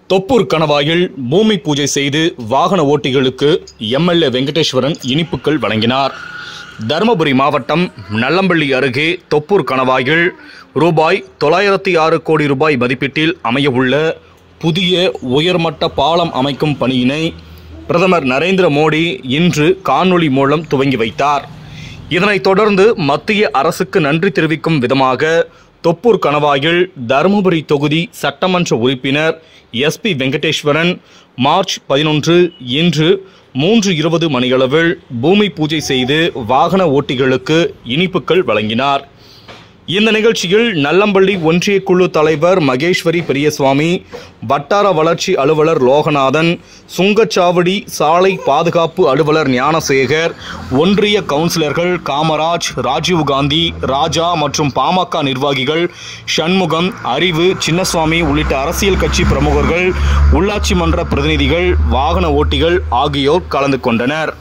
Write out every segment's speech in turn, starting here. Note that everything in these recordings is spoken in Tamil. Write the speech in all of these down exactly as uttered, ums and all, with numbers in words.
தொப்பூர் கணவாயில் பூமி பூஜை செய்து வாகன ஓட்டிகளுக்கு எம்எல்ஏ வெங்கடேஸ்வரன் இனிப்புகள் வழங்கினார். தருமபுரி மாவட்டம் நல்லம்பள்ளி அருகே தொப்பூர் கணவாயில் ரூபாய் தொள்ளாயிரத்தி ஆறு கோடி ரூபாய் மதிப்பீட்டில் அமையவுள்ள புதிய உயர்மட்ட பாலம் அமைக்கும் பணியினை பிரதமர் நரேந்திர மோடி இன்று காணொளி மூலம் துவங்கி வைத்தார். இதனைத் தொடர்ந்து மத்திய அரசுக்கு நன்றி தெரிவிக்கும் விதமாக தொப்பூர் கணவாயில் தருமபுரி தொகுதி சட்டமன்ற உறுப்பினர் எஸ் பி வெங்கடேஸ்வரன் மார்ச் பதினொன்று இன்று மூன்று இருபது மணியளவில் பூமி பூஜை செய்து வாகன ஓட்டிகளுக்கு இனிப்புகள் வழங்கினார். இந்த நிகழ்ச்சியில் நல்லம்பள்ளி ஒன்றிய குழு தலைவர் மகேஸ்வரி பெரியசுவாமி, வட்டார வளர்ச்சி அலுவலர் லோகநாதன், சுங்கச்சாவடி சாலை பாதுகாப்பு அலுவலர் ஞானசேகர், ஒன்றிய கவுன்சிலர்கள் காமராஜ், ராஜீவ்காந்தி, ராஜா மற்றும் பாமக நிர்வாகிகள் சண்முகம், அறிவு, சின்னசுவாமி உள்ளிட்ட அரசியல் கட்சி பிரமுகர்கள், உள்ளாட்சி மன்ற பிரதிநிதிகள், வாகன ஓட்டிகள் ஆகியோர் கலந்து கொண்டனர்.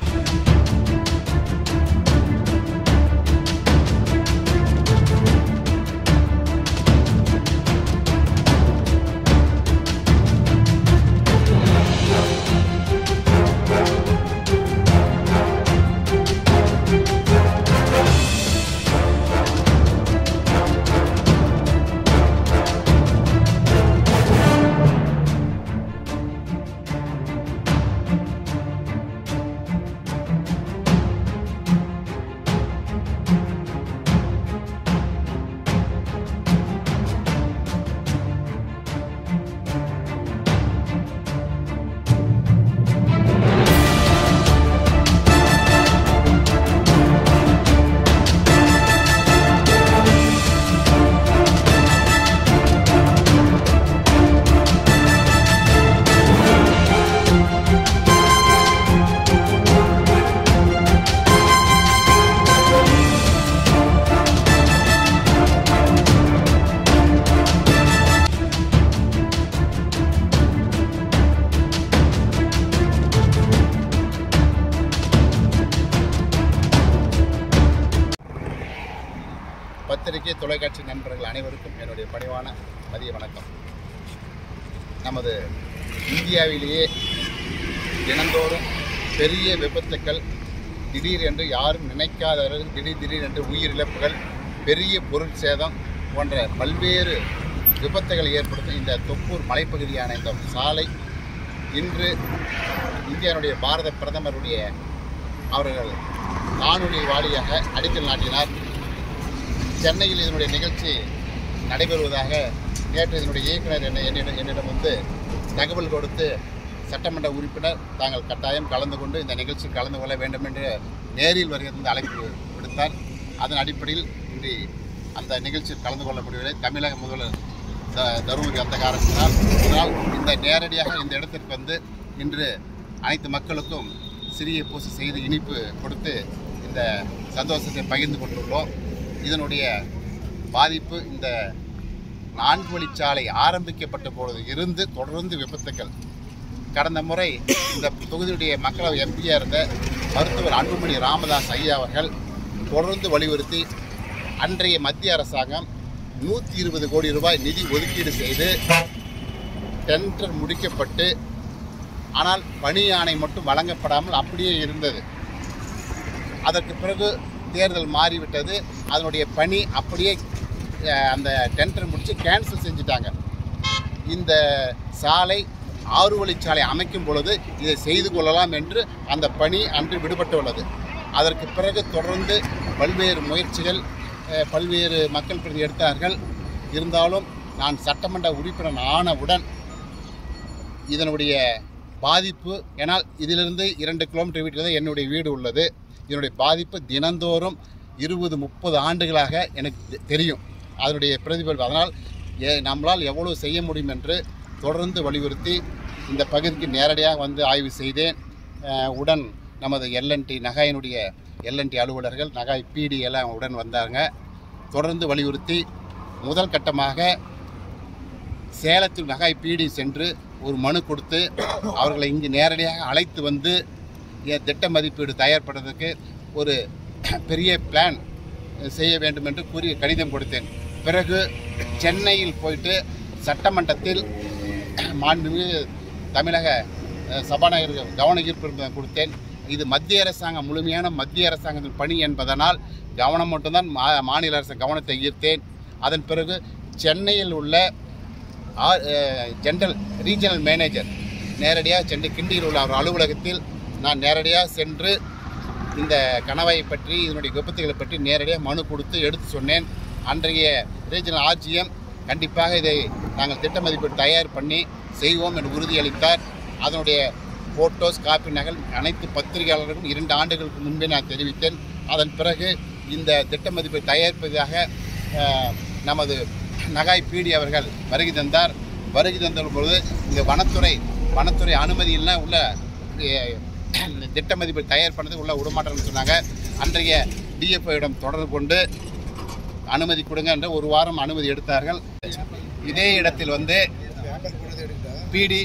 பத்திரிகை தொலைக்காட்சி நண்பர்கள் அனைவருக்கும் என்னுடைய பணிவான மதிய வணக்கம். நமது இந்தியாவிலேயே தினந்தோறும் பெரிய விபத்துக்கள், திடீர் என்று யாரும் நினைக்காதவர்கள் திடீர் திடீர் என்று உயிரிழப்புகள், பெரிய பொருள் சேதம் போன்ற பல்வேறு விபத்துகளை ஏற்படுத்தும் இந்த தொப்பூர் மலைப்பகுதியான இந்த சாலை இன்று இந்தியாவுடைய பாரத பிரதமருடைய அவர்கள் காணொலி வாயிலாக அடிக்கல் நாட்டினார். சென்னையில் இதனுடைய நிகழ்ச்சி நடைபெறுவதாக நேற்று இதனுடைய இயக்குனர் என்னை என்னிடம் என்னிடம் வந்து தகவல் கொடுத்து, சட்டமன்ற உறுப்பினர் தாங்கள் கட்டாயம் கலந்து கொண்டு இந்த நிகழ்ச்சியில் கலந்து கொள்ள வேண்டும் என்று நேரில் வருகிறது அழைப்பு விடுத்தார். அதன் அடிப்படையில் இன்று அந்த நிகழ்ச்சியில் கலந்து கொள்ள முடியவில்லை. தமிழக முதல்வர் த தருமபுரி அந்த காரணத்தினால் இதனால் இந்த நேரடியாக இந்த இடத்திற்கு வந்து இன்று அனைத்து மக்களுக்கும் சிறிய பூசை செய்து இனிப்பு கொடுத்து இந்த சந்தோஷத்தை பகிர்ந்து கொண்டுள்ளோம். இதனுடைய பாதிப்பு இந்த நான்கு வழிச்சாலை ஆரம்பிக்கப்பட்ட பொழுது இருந்து தொடர்ந்து விபத்துக்கள். கடந்த முறை இந்த தொகுதியுடைய மக்களவை எம்பியாக இருந்த மருத்துவர் அன்புமணி ராமதாஸ் ஐயா அவர்கள் தொடர்ந்து வலியுறுத்தி அன்றைய மத்திய அரசாங்கம் நூற்றி இருபது கோடி ரூபாய் நிதி ஒதுக்கீடு செய்து டெண்டர் முடிக்கப்பட்டு, ஆனால் பணி ஆணை மட்டும் வழங்கப்படாமல் அப்படியே இருந்தது. அதற்கு பிறகு தேர்தல் மாறிவிட்டது. அதனுடைய பணி அப்படியே அந்த டெண்டர் முடித்து கேன்சல் செஞ்சுட்டாங்க. இந்த சாலை ஆறு வழிச்சாலை அமைக்கும் பொழுது இதை செய்து கொள்ளலாம் என்று அந்த பணி அன்று விடுபட்டு உள்ளது. அதற்கு பிறகு தொடர்ந்து பல்வேறு முயற்சிகள் பல்வேறு மக்கள் பிரதி எடுத்தார்கள். இருந்தாலும் நான் சட்டமன்ற உறுப்பினர் ஆனவுடன் இதனுடைய பாதிப்பு, ஏன்னால் இதிலிருந்து இரண்டு கிலோமீட்டர் வீட்டில் தான் என்னுடைய வீடு உள்ளது. இதனுடைய பாதிப்பு தினந்தோறும் இருபது முப்பது ஆண்டுகளாக எனக்கு தெரியும் அதனுடைய பிரதிபலிப்பு. அதனால் நம்மளால் எவ்வளவு செய்ய முடியும் என்று தொடர்ந்து வலியுறுத்தி இந்த பகுதிக்கு நேரடியாக வந்து ஆய்வு செய்தேன். உடன் நமது எல்என்டி நகாயினுடைய எல்என்டி அலுவலர்கள், நகாய் பிடி எல்லாம் உடன் வந்தாங்க. தொடர்ந்து வலியுறுத்தி முதல் கட்டமாக சேலத்தில் நகாய் பிடி சென்று ஒரு மனு கொடுத்து அவர்களை இங்கு நேரடியாக அழைத்து வந்து திட்ட மதிப்பீடு தயார்படுறதுக்கு ஒரு பெரிய பிளான் செய்ய வேண்டும் என்று கூறி கடிதம் கொடுத்தேன். பிறகு சென்னையில் போயிட்டு சட்டமன்றத்தில் மாண்புமிகு தமிழக அஹ், சபாநாயகர் கவன ஈர்ப்பு கொடுத்தேன். இது மத்திய அரசாங்கம், முழுமையான மத்திய அரசாங்கத்தின் பணி என்பதனால் கவனம் மட்டும்தான் மா மாநில அரசு கவனத்தை ஈர்த்தேன். அதன் பிறகு சென்னையில் உள்ள ஜென்ரல் ரீஜனல் மேனேஜர் நேரடியாக சென்று கிண்டியில் உள்ள அவர் அலுவலகத்தில் நான் நேரடியாக சென்று இந்த கணவாயை பற்றி, இதனுடைய விபத்துகளை பற்றி நேரடியாக மனு கொடுத்து எடுத்து சொன்னேன். அன்றைய ரீஜனல் ஆர்ஜிஎம் கண்டிப்பாக இதை நாங்கள் திட்ட மதிப்பீடு தயார் பண்ணி செய்வோம் என்று உறுதியளித்தார். அதனுடைய ஃபோட்டோஸ், காப்பி நகல் அனைத்து பத்திரிகையாளர்களுக்கும் இரண்டு ஆண்டுகளுக்கு முன்பே நான் தெரிவித்தேன். அதன் பிறகு இந்த திட்ட மதிப்பீடு தயாரிப்பதாக நமது நகாய் பிடி அவர்கள் வருகை தந்தார். வருகை தந்த பொழுது இங்கே வனத்துறை வனத்துறை அனுமதி இல்லை உள்ள திட்ட மதிப்பீடு தயார் பண்ணது உள்ள விடமாட்டேன்னு சொன்னாங்க. அன்றைய டிஎஃப்ஐயிடம் தொடர்பு கொண்டு அனுமதி கொடுங்க என்ற ஒரு வாரம் அனுமதி எடுத்தார்கள். இதே இடத்தில் வந்து பிடி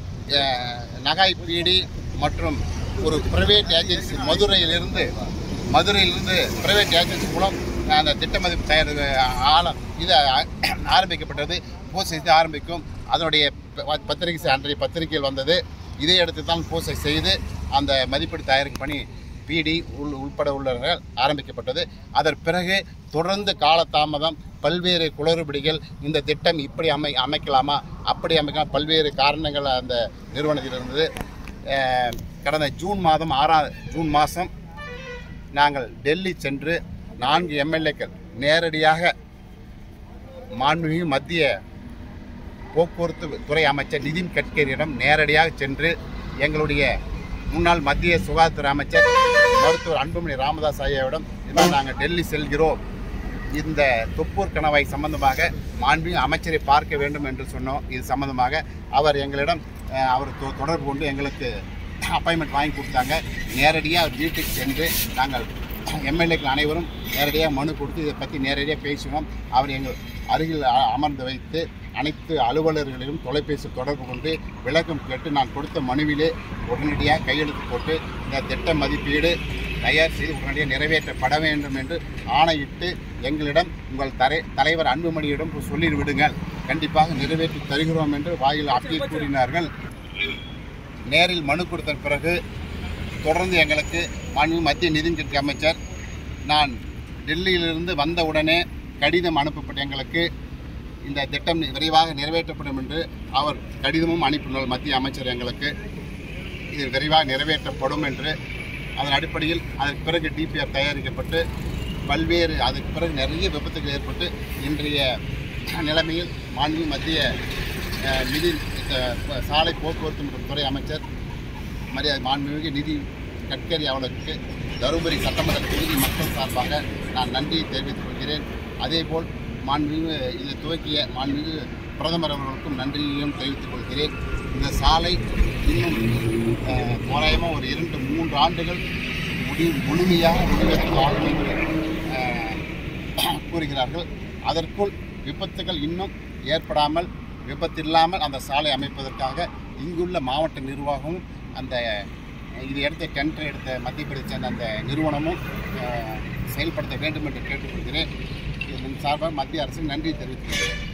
நகாய் பிடி மற்றும் ஒரு பிரைவேட் ஏஜென்சி மதுரையிலிருந்து மதுரையிலிருந்து பிரைவேட் ஏஜென்சி மூலம் அந்த திட்ட மதிப்பு தயார் ஆழம் இது ஆரம்பிக்கப்பட்டது. பூசை செய்து ஆரம்பிக்கும். அதனுடைய பத்திரிகை அன்றைய பத்திரிகையில் வந்தது. இதே இடத்தில் தான் பூசை செய்து அந்த மதிப்பீடு தயாரிக்கும் பணி பிடி உள் உள்பட உள்ளவர்கள் ஆரம்பிக்கப்பட்டது. அதன் பிறகு தொடர்ந்து காலதாமதம், பல்வேறு குளறுபடிகள், இந்த திட்டம் இப்படி அமை அமைக்கலாமா அப்படி அமைக்கலாம், பல்வேறு காரணங்கள் அந்த நிறுவனத்தில் இருந்தது. கடந்த ஜூன் மாதம் ஆறாம் ஜூன் மாதம் நாங்கள் டெல்லி சென்று நான்கு எம்எல்ஏக்கள் நேரடியாக மாண்புமிகு மத்திய போக்குவரத்து துறை அமைச்சர் நிதின் கட்கரியிடம் நேரடியாக சென்று எங்களுடைய முன்னாள் மத்திய சுகாதார அமைச்சர் மருத்துவர் அன்புமணி ராமதாஸ் ஐயாவிடம் இன்னும் நாங்கள் டெல்லி செல்கிறோம், இந்த தொப்பூர் கணவாய் சம்பந்தமாக மாண்புமிகு அமைச்சரை பார்க்க வேண்டும் என்று சொன்னோம். இது சம்பந்தமாக அவர் எங்களிடம் அவர் தொடர்பு கொண்டு எங்களுக்கு அப்பாயின்மெண்ட் வாங்கி கொடுத்தாங்க. நேரடியாக அவர் வீட்டுக்கு சென்று நாங்கள் எம்எல்ஏக்கள் அனைவரும் நேரடியாக மனு கொடுத்து இதை பற்றி நேரடியாக பேசினோம். அவர் எங்கள் அருகில் அமர்ந்து வைத்து அனைத்து அலுவலர்களிலும் தொலைபேசி தொடர்பு கொண்டு விளக்கம் கேட்டு நான் கொடுத்த மனுவிலே உடனடியாக கையெழுத்து போட்டு இந்த திட்ட மதிப்பீடு தயார் செய்து உடனடியாக நிறைவேற்றப்பட வேண்டும் என்று ஆணையிட்டு எங்களிடம் உங்கள் தரை தலைவர் அன்புமணியிடம் சொல்லிவிடுங்கள், கண்டிப்பாக நிறைவேற்றி தருகிறோம் என்று வாயில் அப்பீல் கூறினார்கள். நேரில் மனு கொடுத்த பிறகு தொடர்ந்து எங்களுக்கு மாண்புமிகு மத்திய நிதித்துறை அமைச்சர் நான் டெல்லியிலிருந்து வந்த உடனே கடிதம் அனுப்பப்பட்ட எங்களுக்கு இந்த திட்டம் விரைவாக நிறைவேற்றப்படும் என்று அவர் கடிதமும் அனுப்பினார். மத்திய அமைச்சர் எங்களுக்கு இது விரைவாக நிறைவேற்றப்படும் என்று. அதன் அடிப்படையில் அதற்கு பிறகு டிபிஆர் தயாரிக்கப்பட்டு பல்வேறு அதுக்கு பிறகு நிறைய விபத்துகள் ஏற்பட்டு இன்றைய நிலைமையில் மாண்புமிகு மத்திய நிதி சாலை போக்குவரத்து மற்றும் துறை அமைச்சர் மரியாதை மாண்புமிகு நிதி கட்கரி அவர்களுக்கு தருமபுரி சட்டமன்ற தொகுதி மக்கள் சார்பாக நான் நன்றியை தெரிவித்துக் கொள்கிறேன். அதேபோல் மாண்புமிகு இதை துவக்கிய மாண்புமிகு பிரதமர் அவர்களுக்கும் நன்றியையும் தெரிவித்துக் கொள்கிறேன். இந்த சாலை இன்னும் தோராயமாக ஒரு இரண்டு மூன்று ஆண்டுகள் முடி முழுமையாக முடிவெடுக்கும் என்று கூறுகிறார்கள். அதற்குள் விபத்துகள் இன்னும் ஏற்படாமல், விபத்தில்லாமல் அந்த சாலை அமைப்பதற்காக இங்குள்ள மாவட்ட நிர்வாகமும் அந்த இது எடுத்த டெண்டர் எடுத்த மத்திய பிரதேச சேர்ந்த அந்த நிறுவனமும் செயல்படுத்த வேண்டும் என்று கேட்டுக்கொள்கிறேன். இதன் சார்பாக மத்திய அரசுக்கு நன்றி தெரிவித்துள்ளேன்.